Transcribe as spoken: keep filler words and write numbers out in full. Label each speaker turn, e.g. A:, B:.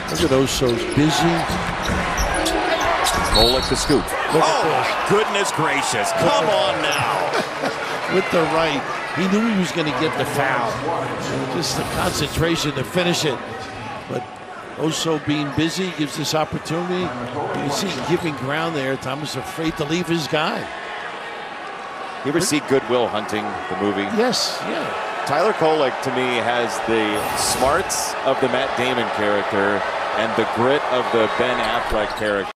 A: Look at Oso's busy.
B: Kolek the scoop.
A: Look
B: oh,
A: at
B: my goodness gracious. Come on now.
A: With the right. He knew he was going to get the foul. Just the concentration to finish it. But Oso being busy gives this opportunity. You can see giving ground there. Thomas afraid to leave his guy.
B: You ever see Good Will Hunting, the movie?
A: Yes, yeah.
B: Tyler Kolek, to me, has the smarts of the Matt Damon character and the grit of the Ben Affleck character.